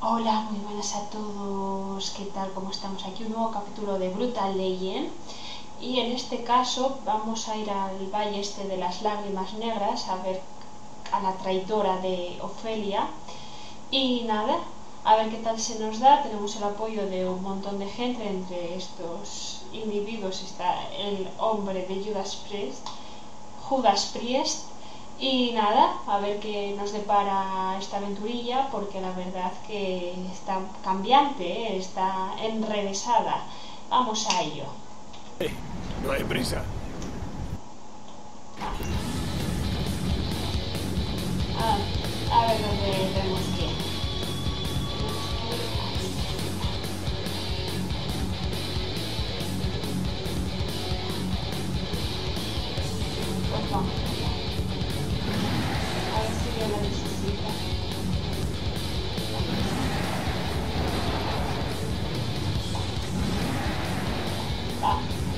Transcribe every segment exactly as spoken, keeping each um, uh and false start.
Hola, muy buenas a todos, ¿qué tal? ¿Cómo estamos? Aquí un nuevo capítulo de Brutal Legend y en este caso vamos a ir al valle este de las lágrimas negras a ver a la traidora de Ofelia y nada, a ver qué tal se nos da. Tenemos el apoyo de un montón de gente. Entre estos individuos está el hombre de Judas Priest, Judas Priest. Y nada, a ver qué nos depara esta aventurilla, porque la verdad que está cambiante, ¿eh? Está enrevesada. Vamos a ello. Eh, no hay prisa. Ah, a ver dónde tenemos que ir. Pues vamos. A ver si yo lo necesito. Va.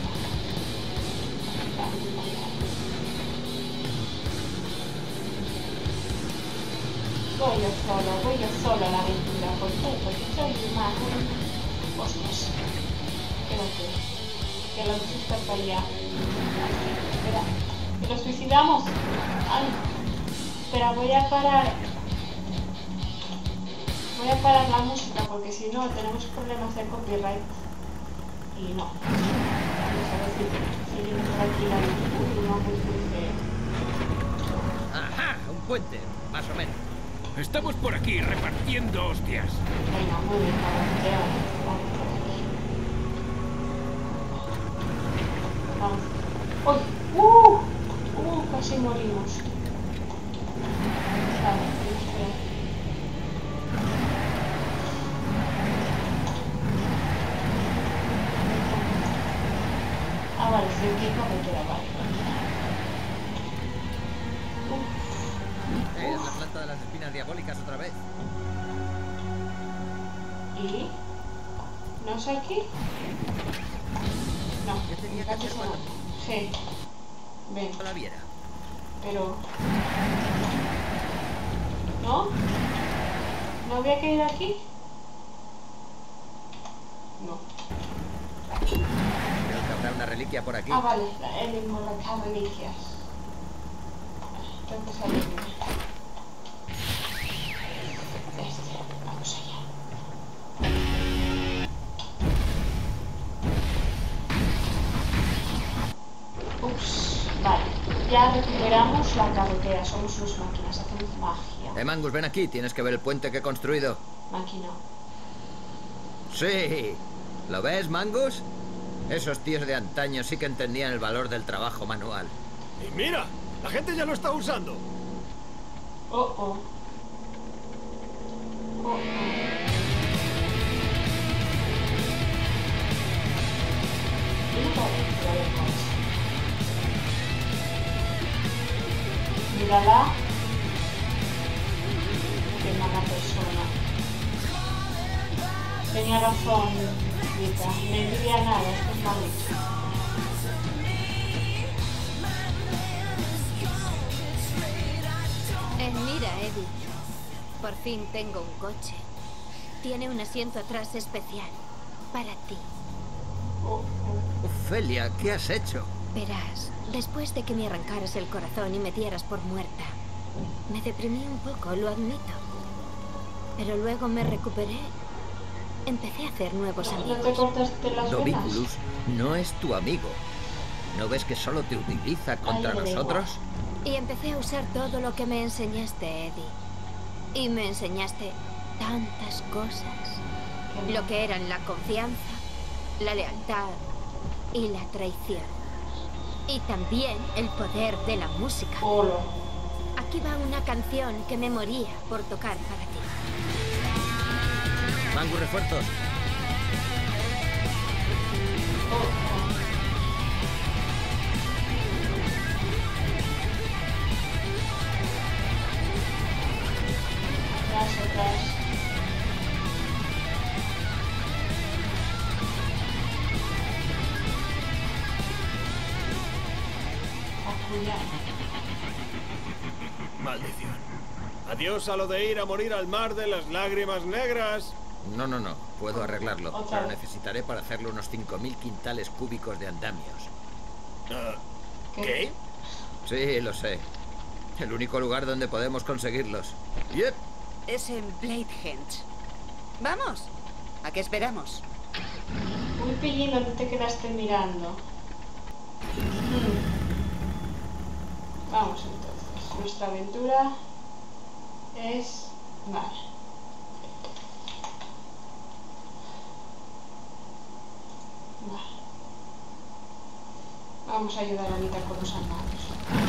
Voy yo solo, voy yo solo a la aventura. ¿Por qué? Porque soy humano. Hostias. Espérate. Que lo necesito para allá. Espera. ¿Que lo suicidamos? Ay. Espera, voy a parar. Voy a parar la música porque si no tenemos problemas de copyright. Y no. Vamos a ver si seguimos por aquí la aventura y no muy dulce. Ajá, un puente, más o menos. Estamos por aquí repartiendo hostias. Venga, muy bien, vamos, vamos por aquí. Vamos. ¡Uy! ¡Uh! ¡Uh! Casi morimos. Vale, espera. Ah, vale, si el kit no me queda, vale. Eh, es la planta de las espinas diabólicas otra vez. ¿Y? ¿No es aquí? No. ¿Qué tenía que hacer cuando Sí. Ven, la viera? pero... ¿No? ¿No había que ir aquí? No. Creo que habrá una reliquia por aquí. Ah, vale, el inmortal reliquias. Tengo que salirme. Este, vamos allá. Ups, vale. Ya recuperamos la carretera, somos unas máquinas, hacemos magia. Eh, Mangus, ven aquí, tienes que ver el puente que he construido. Máquina. Sí. ¿Lo ves, Mangus? Esos tíos de antaño sí que entendían el valor del trabajo manual. Y mira, la gente ya lo está usando. Oh, oh. Oh, oh. Mírala. Qué mala persona. Tenía razón, Rita. No envidia nada, esto es malísimo. Eh, mira, Eddie. Por fin tengo un coche. Tiene un asiento atrás especial. Para ti. Oh, oh. Ofelia, ¿qué has hecho? Verás, después de que me arrancaras el corazón y me dieras por muerta, me deprimí un poco, lo admito. Pero luego me recuperé. Empecé a hacer nuevos ¿No te amigos. cortaste las venas? Doviculus no es tu amigo. ¿No ves que solo te utiliza contra Ay, me da nosotros? Y empecé a usar todo lo que me enseñaste, Eddie. Y me enseñaste tantas cosas. Lo que eran la confianza, la lealtad y la traición. Y también el poder de la música. Polo. Aquí va una canción que me moría por tocar para ti. Mangus, refuerzos. Oh, oh. Atrás, atrás. Acuñar. Maldición. Adiós a lo de ir a morir al mar de las lágrimas negras. No, no, no. Puedo arreglarlo. Otra Pero vez. necesitaré para hacerlo unos cinco mil quintales cúbicos de andamios. Ah, ¿Qué? ¿Qué? Sí, lo sé. El único lugar donde podemos conseguirlos. Yep. Es en Bladehenge. ¡Vamos! ¿A qué esperamos? Uy, Pillín, ¿dónde te quedaste mirando? Hmm. Vamos entonces. Nuestra aventura es... Vale. Vale. Vamos a ayudar a Anita con los armarios.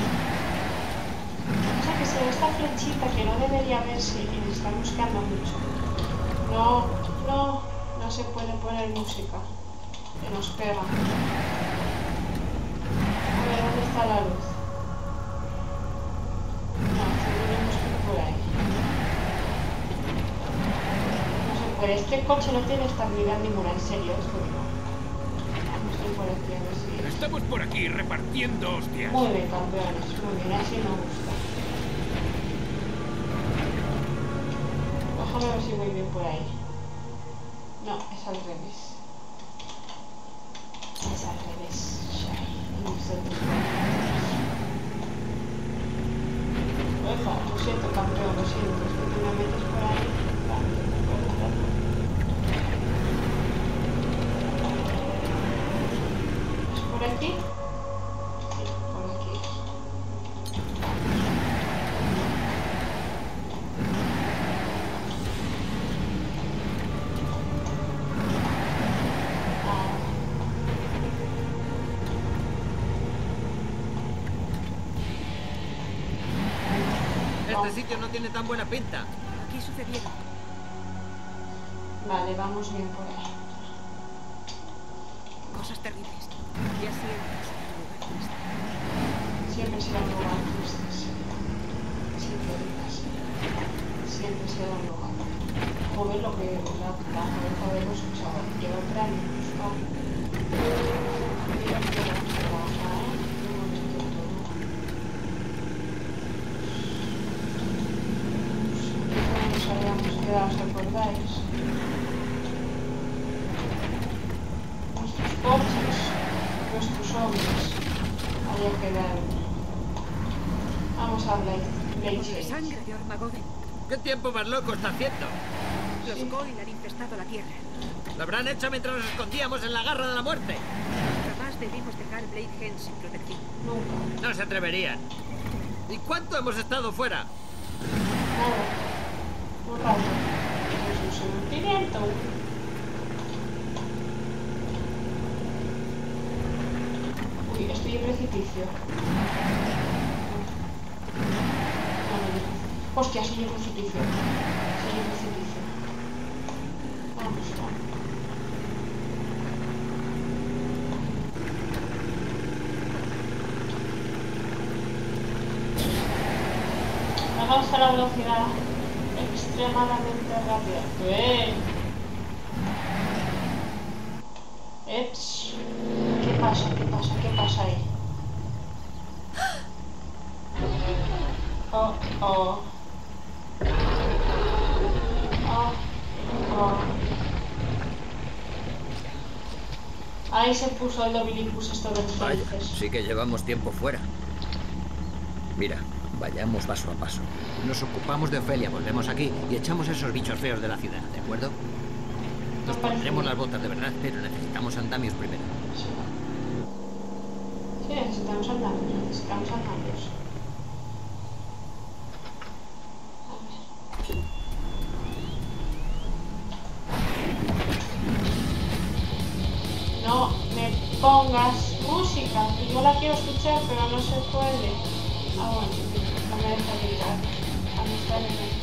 O sea que se ve esta flechita que no debería verse y me está buscando mucho. No, no, no se puede poner música. Que nos pega. A ver, ¿dónde está la luz? No, tenemos que ir por ahí. No se puede. Este coche no tiene estabilidad ninguna, en serio, esto digo. Vamos a ir por aquí a ver si... Estamos por aquí repartiendo hostias. Muy bien, campeones. Muy bien, así me gusta. Déjame ver si voy bien por ahí. No, es al revés. Es al revés. No sé qué es. Oiga, lo siento, campeón, lo siento. Es que tú me metes por ahí. Vale, no puedo hacerlo. ¿Es por aquí? Sí, por aquí. Este sitio no tiene tan buena pinta. ¿Qué sucedieron? Vale, vamos bien por ahí. Cosas terribles. Ya siempre será un lugar triste. Siempre será un lugar triste, sí. Siempre digas. Siempre será un lugar. Joder, lo que la, la cabeza de los chavales lleva cráneos, ¿no? Mira que vamos a trabajar, ¿eh? No hemos visto todo. Aquí nos habíamos quedado, ¿os acordáis? Nuestros coches, nuestros hombres. Ahí quedaron. Vamos a hablar. De sangre de Ormagoden. ¿Qué tiempo más loco está haciendo? Los Goyle han infestado la tierra. Lo habrán hecho mientras nos escondíamos en la garra de la muerte. Jamás debimos dejar Bladehenge sin protección. Nunca. No se atreverían. ¿Y cuánto hemos estado fuera? Nada. Un rato. Es un sentimiento. Uy, estoy en precipicio. No, no, no. Hostia, soy en precipicio. Soy en precipicio. Vamos, vamos. Vamos a la velocidad extremadamente rápida. ¡Eh! Eps. ¿Qué pasa? ¿Qué pasa? ¿Qué pasa ahí? Oh, oh. Oh, oh. Ahí se puso el Dominicus esto de Vaya, entonces. sí que llevamos tiempo fuera. Mira, vayamos paso a paso. Nos ocupamos de Ofelia, volvemos aquí y echamos esos bichos feos de la ciudad, ¿de acuerdo? Nos Me parece pondremos bien. las botas de verdad, pero necesitamos andamios primero. Sí. Sí, necesitamos andamios, necesitamos andamios. A ver. No me pongas música, que yo la quiero escuchar, pero no se puede. Ah, bueno, no me deja gritar. A mí está bien.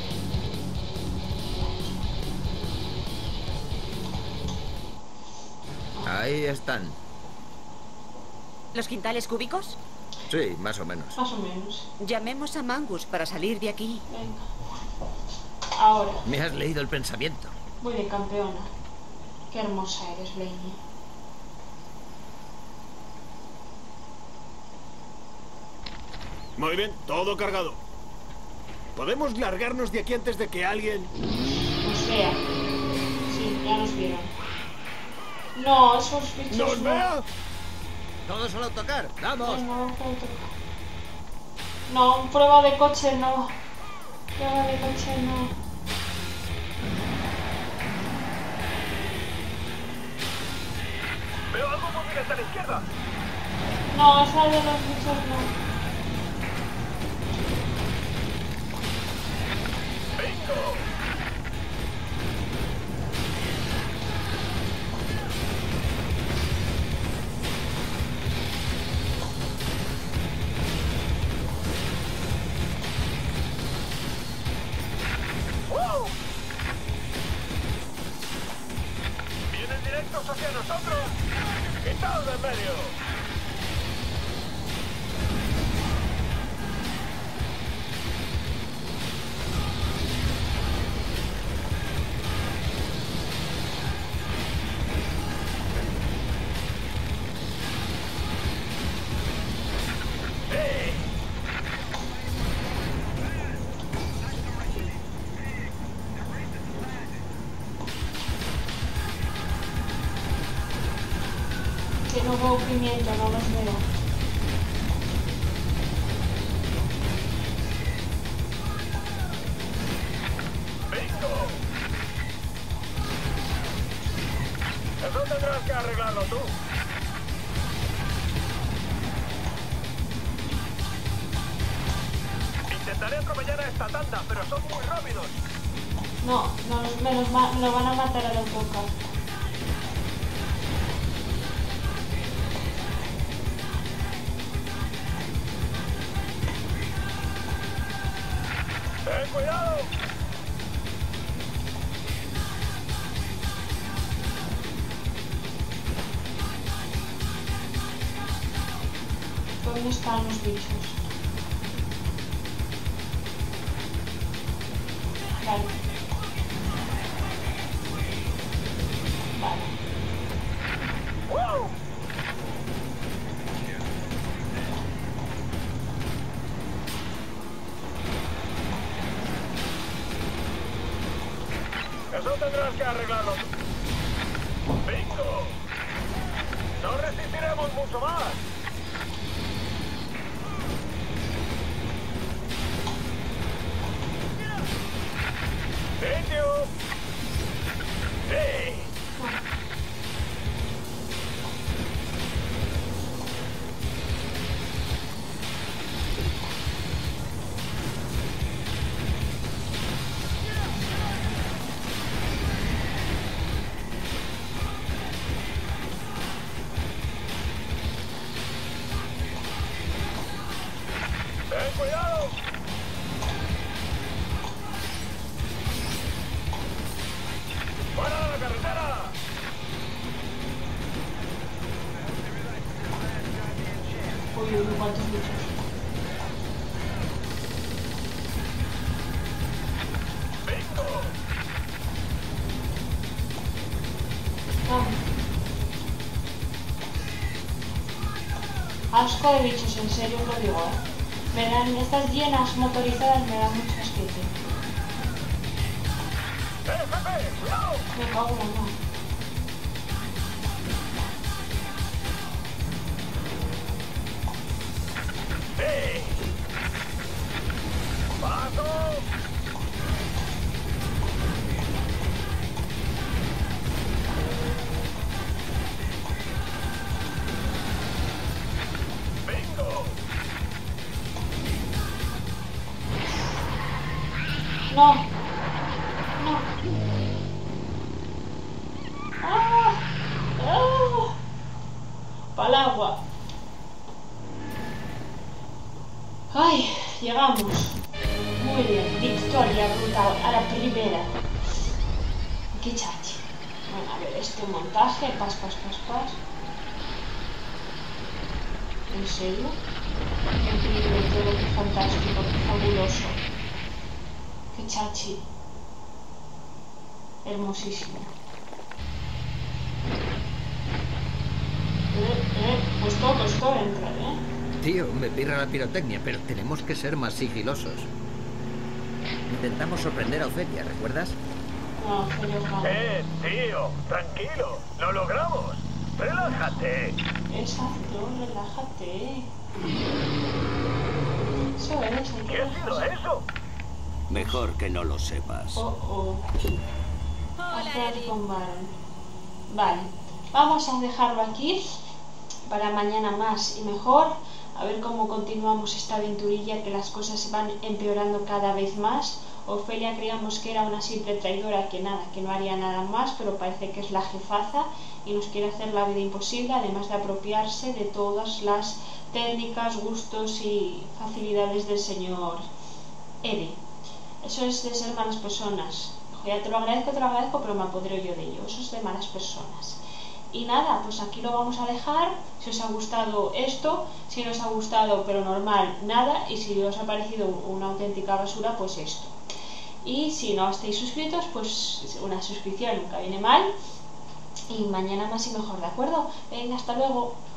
Ahí están. ¿Los quintales cúbicos? Sí, más o menos. Más o menos. Llamemos a Mangus para salir de aquí. Venga. Ahora. Me has leído el pensamiento. Muy bien, campeona. Qué hermosa eres, Lady. Muy bien, todo cargado. ¿Podemos largarnos de aquí antes de que alguien...? Nos vea. Sí, ya nos vieron. No, esos bichos ¿Nos no. vea? Todos al autocar. ¡Vamos! No, no, prueba de coche no. Prueba de coche no. Veo algo móvil hasta la izquierda. No, esa de los bichos no. ¡Bingo! ¡Wow! Vienen directos hacia nosotros. ¡Quitaos de en medio! Que no veo pimiento, no los veo. ¡Bingo! Eso tendrás que arreglarlo tú. Intentaré atropellar a esta tanda, pero son muy rápidos. No, no los- me, los ma- me lo van a matar al autocar. ¡Ten cuidado! ¿Dónde están los bichos? Vale. Vale. ¡Wow! Eso tendrás que arreglarlo tú. ¡Bingo! No resistiremos mucho más. ¡Sitio! ¡Sí! ¡Ten cuidado! ¡Fuera de la carretera! Uy, uy, cuántos bichos. ¡Bingo! Vamos. Asco de bichos, en serio os lo digo, ¿eh? Me dan, estas llenas motorizadas me dan mucho asquete. ¡Eh, jefe! ¡Cuidado! Me cago en la mano. ¡Sí! ¡Paso! ¡Bingo! No. No. ¡Ah! ¡Ah! Pa'l agua. ¡Ay! Llegamos. Muy bien. Victoria brutal. A la primera. ¡Qué chachi! Bueno, a ver, este montaje. Pas, pas, pas, pas. ¿En serio? Qué increíble todo, qué fantástico, qué fabuloso. Qué chachi. Hermosísimo. Eh, eh, costó, costó entrar, ¿eh? Tío, me pirra la pirotecnia, pero tenemos que ser más sigilosos. Intentamos sorprender a Ofelia, ¿recuerdas? No, pero vale. Eh, tío, tranquilo. Lo logramos. Relájate. Exacto, relájate. Eso es, hay que ¿Qué ha sido relajarse. eso? Mejor que no lo sepas. Oh, oh. Hola, Hacer Eddie. con Baron. Vale, vamos a dejarlo aquí para mañana más y mejor. A ver cómo continuamos esta aventurilla, que las cosas se van empeorando cada vez más. Ofelia creíamos que era una simple traidora que nada, que no haría nada más, pero parece que es la jefaza y nos quiere hacer la vida imposible, además de apropiarse de todas las técnicas, gustos y facilidades del señor Eddie. Eso es de ser malas personas. Ya te lo agradezco, te lo agradezco, pero me apodero yo de ello. Eso es de malas personas. Y nada, pues aquí lo vamos a dejar. Si os ha gustado esto, si no os ha gustado, pero normal, nada. Y si os ha parecido una auténtica basura, pues esto. Y si no estáis suscritos, pues una suscripción nunca viene mal. Y mañana más y mejor, ¿de acuerdo? Venga, hasta luego.